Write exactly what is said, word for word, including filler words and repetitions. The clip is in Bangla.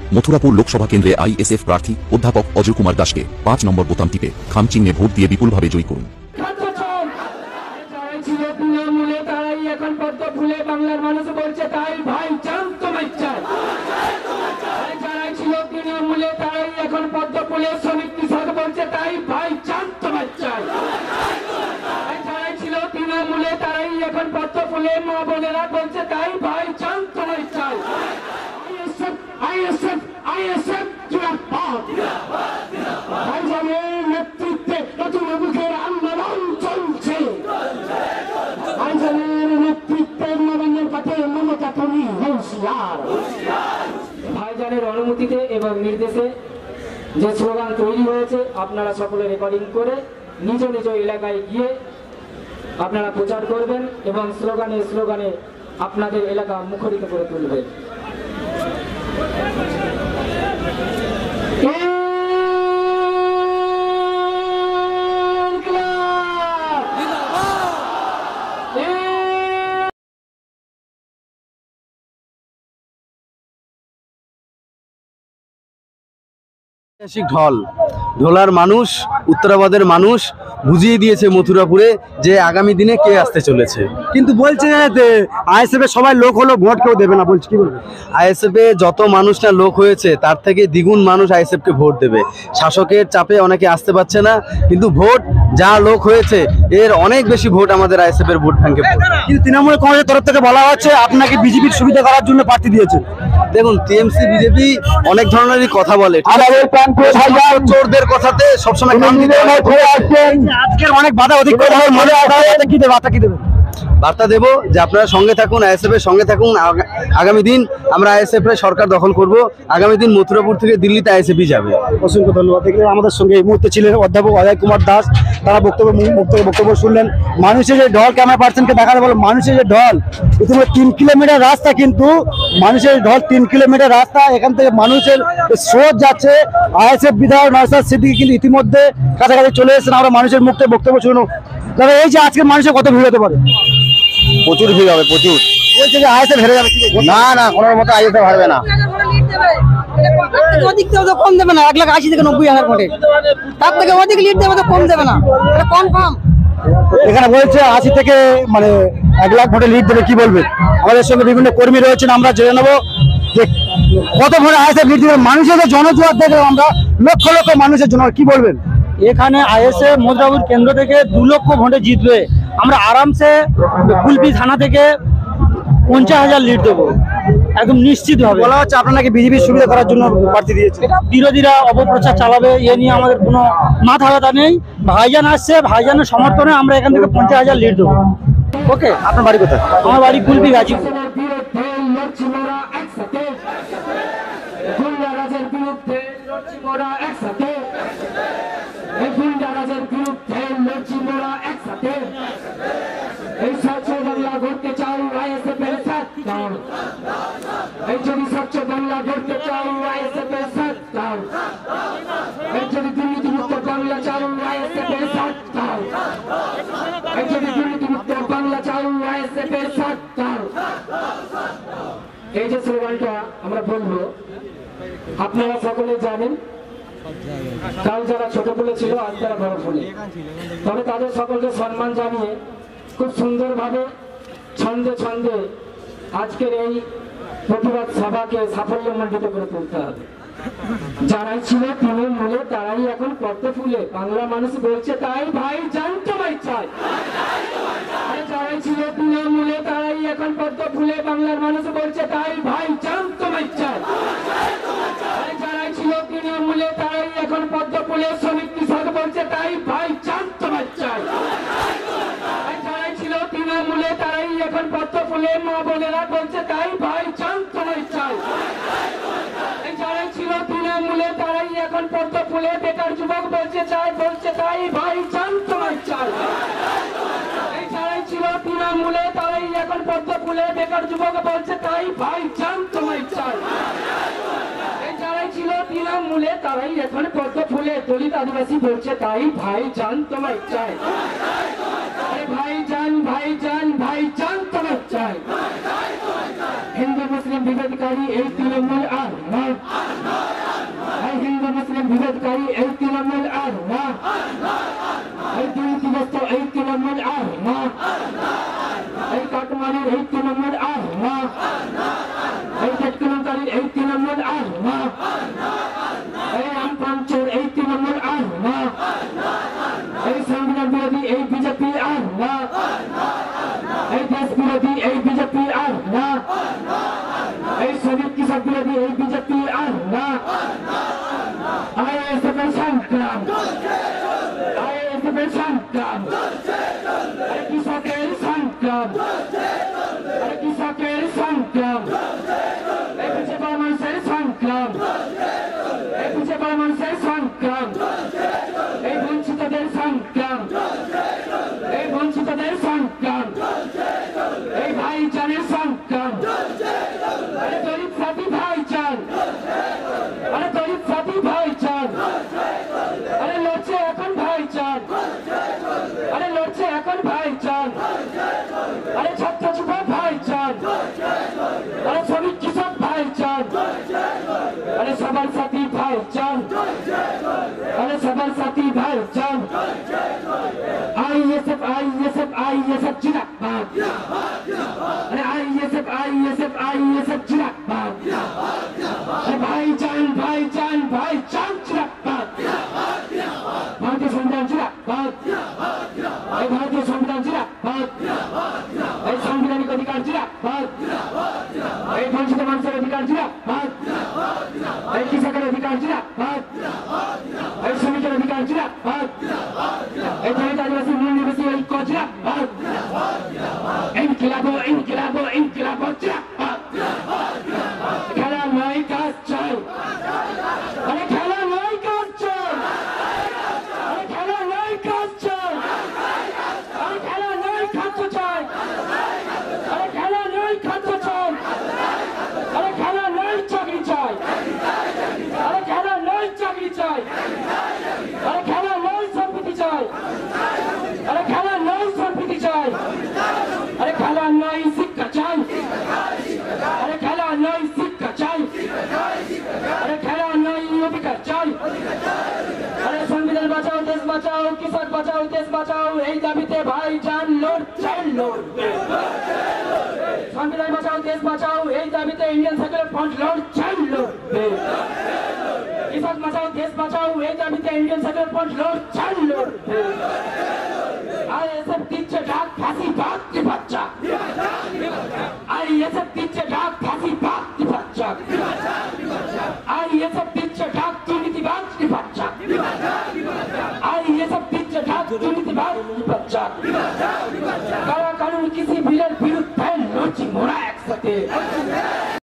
মথুরাপুর লোকসভা কেন্দ্রে আইএসএফ প্রার্থী অধ্যাপক অজয় কুমার দাসকে পাঁচ নম্বর বোতাম টিপে খাম চিহ্নে ভোট দিয়ে বিপুলভাবে জয়ী করুন। এখন পদ্ম ফুলে বাংলার মানুষ বলছে তাই ভাই চান তোমায় চাই। যারাই ছিল তৃণমূলে তারাই এখন পদ্ম ফুলে শ্রমিক কৃষক বলছে তাই ভাই চান তোমায় চাই। যারাই ছিল তৃণমূলে তারাই এখন পদ্ম ফুলে মা বোনেরা বলছে তাই ভাই চান তোমায় চাই। আইএসএফ আইএসএফ আইএসএফ জিন্দাবাদ। ভাইজানের নেতৃত্বে নতুন মুখের আন্দোলন চলছে। ভাইজানের নেতৃত্বে নবান্নের পথে মমতা তুমি হুঁশিয়ার। ভাইজানের অনুমতিতে এবং নির্দেশে যে স্লোগান তৈরি হয়েছে আপনারা সকলে রেকর্ডিং করে নিজ নিজ এলাকায় গিয়ে আপনারা প্রচার করবেন এবং স্লোগানে স্লোগানে আপনাদের এলাকা মুখরিত করে তুলবেন। ঢল ঢোলার মানুষ, উত্তরাবাদের মানুষ বুঝিয়ে দিয়েছে মথুরাপুরে যে আগামী দিনে কে আসতে চলেছে। কিন্তু বলছে আইএসএফ এর সবাই লোক হলো, ভোট কেউ দেবে না, বলছে কি বলবে? আইএসএফ এ যত মানুষ না লোক হয়েছে তার থেকে দ্বিগুণ মানুষ আইএসএফ কে ভোট দেবে। শাসকের চাপে অনেকে আসতে পারছে না, কিন্তু ভোট যা লোক হয়েছে এর অনেক বেশি ভোট আমাদের আইএসএফ এর ভোট ব্যাংকে। কিন্তু তৃণমূল কংগ্রেসের তরফ থেকে বলা হচ্ছে আপনাকে বিজেপির সুবিধা করার জন্য প্রার্থী দিয়েছে। দেখুন, টিএমসি বিজেপি অনেক ধরনেরই কথা বলে, চোরদের কথাতে সবসময় আজকের অনেক বাধা অতিক্রম কি দেবে, বার্তা কি দেবে? বার্তা দেব যে আপনারা সঙ্গে থাকুন, আইএসএফ এর সঙ্গে থাকুন। আগামী দিন আমরা আইএসএফ এর সরকার দখল করব। আগামী দিন মথুরাপুর থেকে দিল্লিতে আইএসএফ যাবে। অসংখ্য ধন্যবাদ। দেখলেন আমাদের সঙ্গে এই মুহূর্তে ছিলেন অধ্যাপক অজয় কুমার দাস। তারা বক্তব্য বক্তব্য শুনলেন। মানুষের যে ঢল, ক্যামেরা পার্সনকে দেখাতে বলো, মানুষের যে ঢল ইতিমধ্যে তিন কিলোমিটার রাস্তা, কিন্তু মানুষের ঢল তিন কিলোমিটার রাস্তা। এখান থেকে মানুষের স্রোত যাচ্ছে। আইএসএফ বিধায়ক নওশাদ সিদ্দিকী কিন্তু ইতিমধ্যে কাছাকাছি চলে এসেছেন। আমরা মানুষের মুখ থেকে বক্তব্য শুনবো। তবে এই যে আজকে মানুষের কত ভিড় হতে পারে? প্রচুর ভিড় হবে, প্রচুর। বলছে যে আইএসএফ হেরে যাবে। না না, কোনো মতো আইএসএফ হারবে না। অধিক দেবে তো কম দেবে না। এক লাখ আশি থেকে নব্বই হাজার ভোটে তার থেকে অধিক লিড দেবে তো কম দেবে না, এটা কনফার্ম। এখানে বলছে আশি থেকে মানে এক লাখ ভোটে লিড দেবে। কি বলবে? আমাদের সঙ্গে বিভিন্ন কর্মী রয়েছেন, আমরা জেনে নেবো যে কত ভোটে আইএসএফ লিড দেবে। মানুষের জনজোয়ার দেখে আমরা লক্ষ লক্ষ মানুষের জন্য কি বলবেন? এখানে আইএসএফ মথুরাপুর কেন্দ্র থেকে দু লক্ষ ভোটে জিতবে। আমরা আরামসে কুলপি থানা থেকে পঞ্চাশ হাজার লিড দেবো, একদম নিশ্চিত হবে। বলা হচ্ছে আপনারা নাকি বিজেপির সুবিধা করার জন্য প্রার্থী দিয়েছে। বিরোধীরা অপপ্রচার চালাবে, এ নিয়ে আমাদের কোনো মাথা ব্যথা নেই। ভাইজান আসছে, ভাইজানের সমর্থনে আমরা এখান থেকে পঞ্চাশ হাজার লিড দেবো। ওকে, আপনার বাড়ি কোথায়? আমার বাড়ি কুলপি গাজীপুর। এই স্বচ্ছ বাংলা গড়তে চাই আইএসএফ এর সাথে দাও। এই যদি স্বচ্ছ বাংলা গড়তে চাই আইএসএফ এর সাথে দাও। এই যদি দুর্নীতিমুক্ত বাংলা চাই আইএসএফ এর সাথে দাও। এই যদি দুর্নীতিমুক্ত বাংলা চাই আইএসএফ এর সাথে দাও। এই যে স্লোগানটা আমরা বলবো, আপনারা সকলে জানেন কাল যারা ছোট ফুলে ছিল আজ তারা বড় ফুলে। তবে তাদের সকলকে সম্মান জানিয়ে খুব সুন্দরভাবে ছন্দে ছন্দে আজকের এই প্রতিবাদ সভাকে সাফল্যমণ্ডিত করে তুলতে হবে। যারাই ছিল তৃণমূলে তারাই এখন পদ্ম ফুলে বাংলা মানুষ বলছে তাই ভাই জান তোমায় চাই। যারাই ছিল তৃণমূলে তারাই এখন পদ্ম ফুলে বাংলার মানুষ বলছে তাই ভাই জান তোমায় চাই। যারাই ছিল তৃণমূলে তারাই এখন পদ্ম ফুলে শ্রমিক কৃষক বলছে তাই ভাই জান তোমায় চাই। যারাই ছিল তৃণমূলে তারাই এখন পদ্ম ফুলে মা বোনেরা বলছে তাই ভাই জান তোমায় চাই। যারাই ছিল তৃণমূলে তারাই এখন পদ্ম ফুলে বেকার যুবক বলছে চাই বলছে তাই ভাই জান তোমায় চাই। যারাই ছিল তৃণমূলে তারাই এখন পদ্ম ফুলে বেকার যুবক বলছে তাই ভাই জান তোমায় চাই। যারাই ছিল তৃণমূলে তারাই এখন পদ্ম ফুলে দলিত আদিবাসী বলছে তাই ভাই জান তোমায় চাই। ভাই জান ভাই জান ভাই জান তোমায় চাই। হিন্দু মুসলিম বিভেদকারী এই তৃণমূল আর তৃণমূল আর না, এই আমপঞ্চের এই তৃণমূল আর না, এই সংবিধান বিরোধী এই বিজেপি আর না, এই দেশ বিরোধী এই বিজেপি আর না, এই শ্রমিক কৃষক বিরোধী এই বিজেপি আর না। আইএসএফ এর সংগ্রাম, আইএসএফ এর সংগ্রাম, আরে কৃষকের সংগ্রাম, আরে কৃষকের সংগ্রাম, এই পিছিয়ে পড়া মানুষের সংগ্রাম, এই পিছিয়ে পড়া মানুষের সংগ্রাম, এই বঞ্চিতদের সংগ্রাম, এই বঞ্চিতদের সংগ্রাম, এই ভাইচারের সংগ্রাম, আরে গরিব সাথী ভাইচার, আরে গরিব সাথী ভাইচার, আরে লড়ছে এখন ভাইচার, আরে লড়ছে এখন ভাইচার, আরে ছাত্র যুবক ভাইচার, আরে শ্রমিক কৃষক ভাইচার, আরে সবার সাথী ভাইচার, আরে সবার সাথী ভাইচার। আইএসএফ আইএসএফ আইএসএফ জিন্দাবাদ, আরে আইএসএফ আইএসএফ আইএসএফ জিন্দাবাদ, আরে ভাইজান ভাইজান ভাইজান জিন্দাবাদ, ভারতীয় সংবিধান জিন্দাবাদ, এই ভারতীয় সংবিধান জিন্দাবাদ, এই সাংবিধানিক অধিকার জিন্দাবাদ, এই বঞ্চিত মানুষের অধিকার জিন্দাবাদ, এই কৃষকের অধিকার জিন্দাবাদ, এই শ্রমিকের অধিকার জিন্দাবাদ, এই দলিত আদিবাসী মূল নিবাসী ঐক্য জিন্দাবাদ, ইনকিলাবো ইনকিলাবো ইনকিলাবো জিন্দাবাদ। খেলা নয় কাজ চাই, আরে খেলা নয় কাজ চাই, আরে খেলা নয় কাজ চাই, আরে খেলা নয় খাদ্য চাই, আরে খেলা নয় খাদ্য চাই, আরে খেলা নয় চাকরি চাই, আরে খেলা নয় চাকরি চাই, আরে খেলা নয় সম্পত্তি চাই, আরে খেলা নয় সম্পত্তি চাই, আরে খেলা নয় শিক্ষা চাই, আরে খেলা নয় শিক্ষা চাই, আরে খেলা নয় অধিকার চাই, আরে সংবিধান বাঁচাও দেশ বাঁচাও, কৃষক বাঁচাও দেশ বাঁচাও, এই দাবিতে ভাইজান লড়ছে লড়বে। সংবিধান বাঁচাও দেশ বাঁচাও, এই দাবিতে ইন্ডিয়ান সেকুলার ফ্রন্ট লড়ছে লড়বে। কৃষক বাঁচাও দেশ বাঁচাও, এই দাবিতে ইন্ডিয়ান সেকুলার ফ্রন্ট লড়ছে লড়বে। আইএসএফ দিচ্ছে ডাক ফাঁসি বাদ কি বাচ্চা, আইএসএফ দিচ্ছে ডাক ফাঁসি বাদ কি বাচ্চা, আইএসএফ দিচ্ছে ডাক দুর্নীতিবাদ কি বাচ্চা, আইএসএফ দিচ্ছে ডাক দুর্নীতিবাদ কি বাচ্চা। কারা কানুন কিসি বিলের বিরুদ্ধে লড়ছি মোরা একসাথে।